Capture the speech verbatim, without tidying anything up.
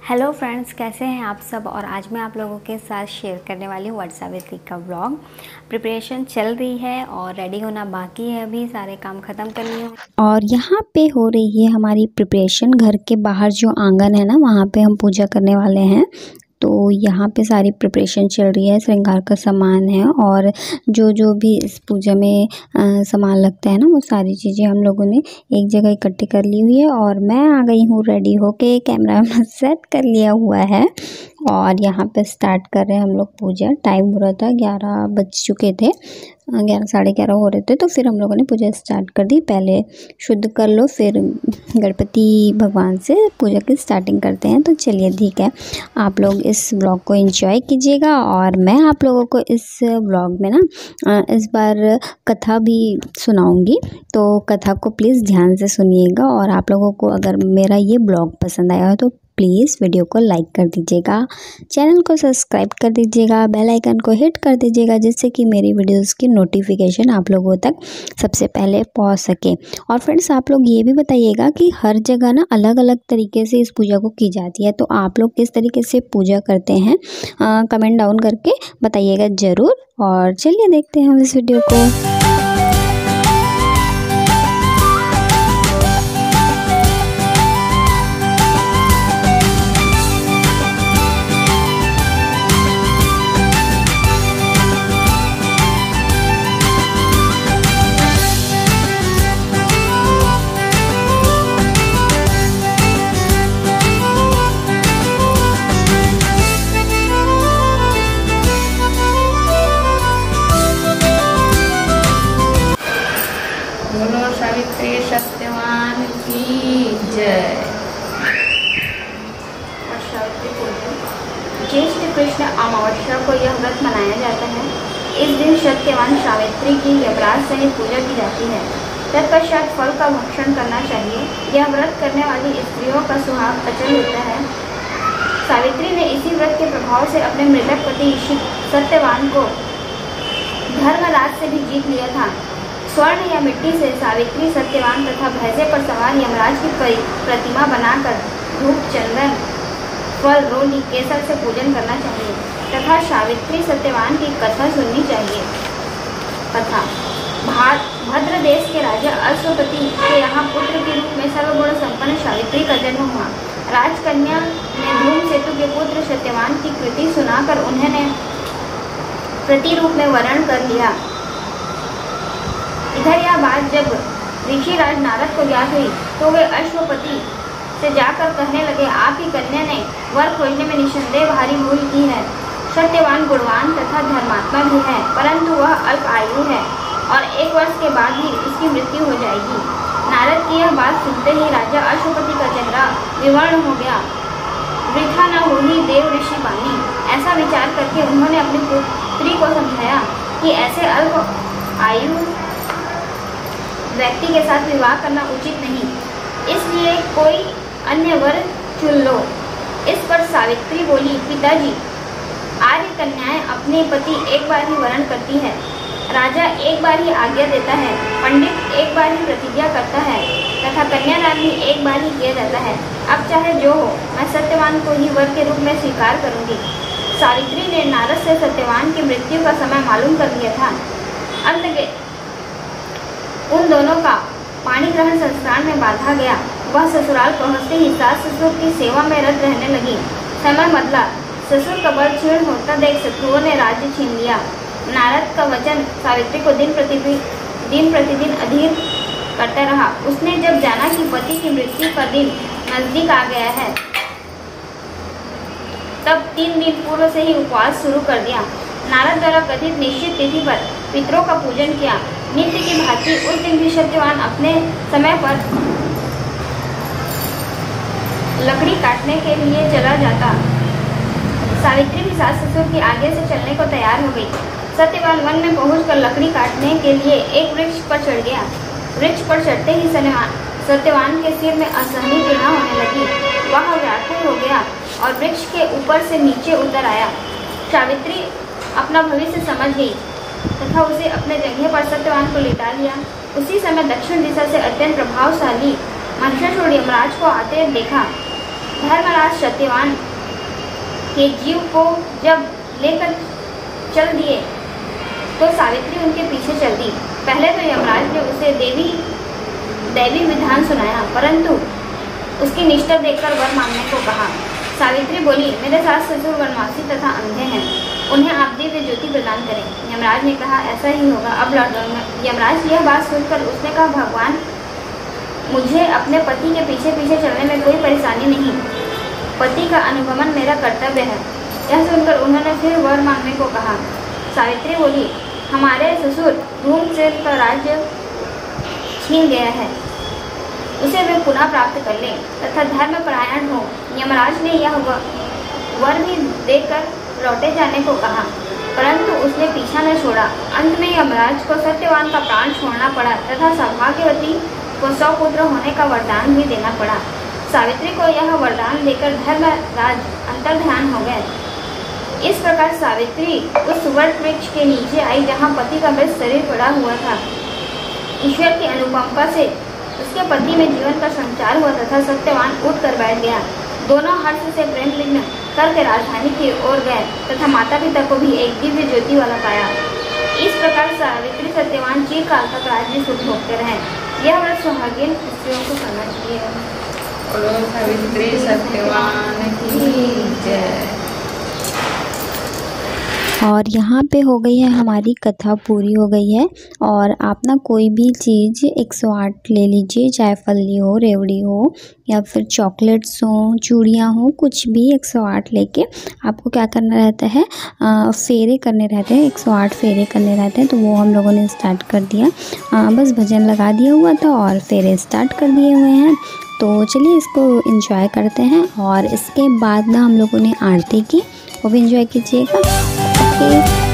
Hello friends, कैसे हैं आप सब। और आज मैं आप लोगों के साथ शेयर करने वाली हूँ व्हाट्सएप का व्लॉग। प्रिपरेशन चल रही है और रेडी होना बाकी है, अभी सारे काम ख़त्म कर लिए हैं। और यहाँ पे हो रही है हमारी प्रिपरेशन। घर के बाहर जो आंगन है ना, वहाँ पे हम पूजा करने वाले हैं। तो यहाँ पे सारी प्रिपरेशन चल रही है, श्रृंगार का सामान है और जो जो भी इस पूजा में आ, सामान लगता है ना, वो सारी चीज़ें हम लोगों ने एक जगह इकट्ठी कर ली हुई है। और मैं आ गई हूँ रेडी होके, कैमरा में सेट कर लिया हुआ है और यहाँ पे स्टार्ट कर रहे हैं हम लोग पूजा। टाइम हो रहा था, ग्यारह बज चुके थे, ग्यारह साढ़े ग्यारह हो रहे थे। तो फिर हम लोगों ने पूजा स्टार्ट कर दी। पहले शुद्ध कर लो, फिर गणपति भगवान से पूजा की स्टार्टिंग करते हैं। तो चलिए ठीक है, आप लोग इस व्लॉग को एंजॉय कीजिएगा। और मैं आप लोगों को इस व्लॉग में ना इस बार कथा भी सुनाऊंगी, तो कथा को प्लीज़ ध्यान से सुनिएगा। और आप लोगों को अगर मेरा ये ब्लॉग पसंद आया हो तो प्लीज़ वीडियो को लाइक कर दीजिएगा, चैनल को सब्सक्राइब कर दीजिएगा, बेल आइकन को हिट कर दीजिएगा, जिससे कि मेरी वीडियोस की नोटिफिकेशन आप लोगों तक सबसे पहले पहुंच सके। और फ्रेंड्स, आप लोग ये भी बताइएगा कि हर जगह ना अलग अलग तरीके से इस पूजा को की जाती है, तो आप लोग किस तरीके से पूजा करते हैं कमेंट डाउन करके बताइएगा ज़रूर। और चलिए देखते हैं हम इस वीडियो को। बोलो सावित्री सत्यवान की जय। और सावित्री पूजन ज्येष्ठ कृष्ण अमावस्या को यह व्रत मनाया जाता है। इस दिन सत्यवान सावित्री की यमराज सहित पूजा की जाती है। तत्पश्चात फल का भक्षण करना चाहिए। यह व्रत करने वाली स्त्रियों का सुहाग अचल होता है। सावित्री ने इसी व्रत के प्रभाव से अपने मृतक पति सत्यवान को धर्मराज से भी जीत लिया था। स्वर्ण या मिट्टी से सावित्री सत्यवान तथा भैंसे पर सवार यमराज की प्रतिमा बनाकर धूप, चंदन, फल, रोली, केसर से पूजन करना चाहिए तथा सावित्री सत्यवान की कथा सुननी चाहिए। कथा। भद्र देश के राजा अश्वपति के यहाँ पुत्र के रूप में सर्वगुण संपन्न सावित्री का जन्म हुआ। राजकन्या ने धूमकेतु के पुत्र सत्यवान की कृति सुनाकर उन्हें प्रतिरूप में वर्ण कर लिया। इधर यह बात जब ऋषि राज नारद को ज्ञात हुई तो वे अश्वपति से जाकर कहने लगे, आपकी कन्या ने वर खोजने में निसंदेह भारी भूल की है। सत्यवान गुणवान तथा धर्मात्मा भी है, परंतु वह अल्प आयु है और एक वर्ष के बाद ही उसकी मृत्यु हो जाएगी। नारद की यह बात सुनते ही राजा अश्वपति का चेहरा विवर्ण हो गया। वृथा न होनी देव ऋषि बानी। ऐसा विचार करके उन्होंने अपनी पुत्री को समझाया कि ऐसे अल्प आयु व्यक्ति के साथ विवाह करना उचित नहीं, इसलिए कोई अन्य वर चुन लो। इस पर सावित्री बोली, पिताजी, आर्य कन्याएं अपने पति एक बार ही वरण करती है, राजा एक बार ही आज्ञा देता है, पंडित एक बार ही प्रतिज्ञा करता है तथा कन्यादान भी एक बार ही किया जाता है। अब चाहे जो हो, मैं सत्यवान को ही वर के रूप में स्वीकार करूंगी। सावित्री ने नारद से सत्यवान की मृत्यु का समय मालूम कर लिया था। अंत के उन दोनों का पाणी ग्रहण संस्कार में बांधा गया। वह ससुराल पहुंचते ही सास ससुर की सेवा में रत रहने लगी। समय बदला, ससुर का बल क्षीण होता देख शत्रुओं ने राज्य छीन लिया। नारद का वचन सावित्री को दिन प्रतिदिन दिन प्रतिदिन अधीर करता रहा। उसने जब जाना कि पति की मृत्यु का दिन नजदीक आ गया है, तब तीन दिन पूर्व से ही उपवास शुरू कर दिया। नारद द्वारा कथित निश्चित तिथि पर पितरों का पूजन किया। नित्य की भांति उस दिन भी सत्यवान अपने समय पर लकड़ी काटने के लिए चला जाता। सावित्री भी सास ससुर की आगे से चलने को तैयार हो गई। सत्यवान वन में पहुंचकर लकड़ी काटने के लिए एक वृक्ष पर चढ़ गया। वृक्ष पर चढ़ते ही सत्यवान के सिर में असहनीय पीड़ा होने लगी। वह व्याकुल हो गया और वृक्ष के ऊपर से नीचे उतर आया। सावित्री अपना भविष्य समझ गई तथा उसे अपने जंघे पर सत्यवान को लिटा लिया। उसी समय दक्षिण दिशा से अत्यंत प्रभावशाली महिषासुर यमराज को आते देखा। धर्मराज सत्यवान के जीव को जब लेकर चल दिए तो सावित्री उनके पीछे चल दी। पहले तो यमराज ने उसे देवी दैवी विधान सुनाया, परंतु उसकी निष्ठा देखकर वर मांगने को कहा। सावित्री बोली, मेरे सास ससुर वनवासी तथा अंधे हैं, उन्हें आप दिव्य ज्योति प्रदान करें। यमराज ने कहा, ऐसा ही होगा, अब लौट जाऊंगा। यमराज यह बात सुनकर उसने कहा, भगवान, मुझे अपने पति के पीछे पीछे चलने में कोई परेशानी नहीं, पति का अनुगमन मेरा कर्तव्य है। यह सुनकर उन्होंने फिर वर मांगने को कहा। सावित्री बोली, हमारे ससुर धूमसेन का राज्य छीन गया है, उसे वे पुनः प्राप्त कर लें तथा धर्मपरायण हो। यमराज ने यह वर भी देकर लौटे जाने को कहा, परंतु उसने पीछा न छोड़ा। अंत में यमराज को सत्यवान का प्राण छोड़ना पड़ा तथा सौभाग्यवती को सौ पुत्र होने का वरदान भी देना पड़ा। सावित्री को यह वरदान देकर धर्मराज अंतर्ध्यान हो गए। इस प्रकार सावित्री उस वट वृक्ष के नीचे आई जहाँ पति का मृत शरीर पड़ा हुआ था। ईश्वर की अनुकंपा से उसके पति में जीवन का संचार हुआ तथा सत्यवान उठ कर बैठ गया। दोनों हर्ष से प्रेम लिग्न करके राजधानी की ओर गए तथा माता पिता को भी एक दिव्य ज्योति वाला पाया। इस प्रकार सावित्री सत्यवान चिरकाल तक राज्य सुख भोगते रहे। यह व्रत सुहागिन स्त्रियों को करना चाहिए। बोलो सावित्री सत्यवान की जय। और यहाँ पे हो गई है हमारी कथा पूरी हो गई है। और आप ना कोई भी चीज़ एक सौ आठ ले लीजिए, चाहे फली हो, रेवड़ी हो या फिर चॉकलेट्स हो, चूड़ियाँ हो, कुछ भी एक सौ आठ लेके आपको क्या करना रहता है, आ, फेरे करने रहते हैं, एक सौ आठ फेरे करने रहते हैं। तो वो हम लोगों ने स्टार्ट कर दिया, आ, बस भजन लगा दिया हुआ था और फेरे स्टार्ट कर दिए हुए हैं। तो चलिए इसको एंजॉय करते हैं। और इसके बाद ना हम लोगों ने आरती की, वो भी एंजॉय कीजिएगा। ओके।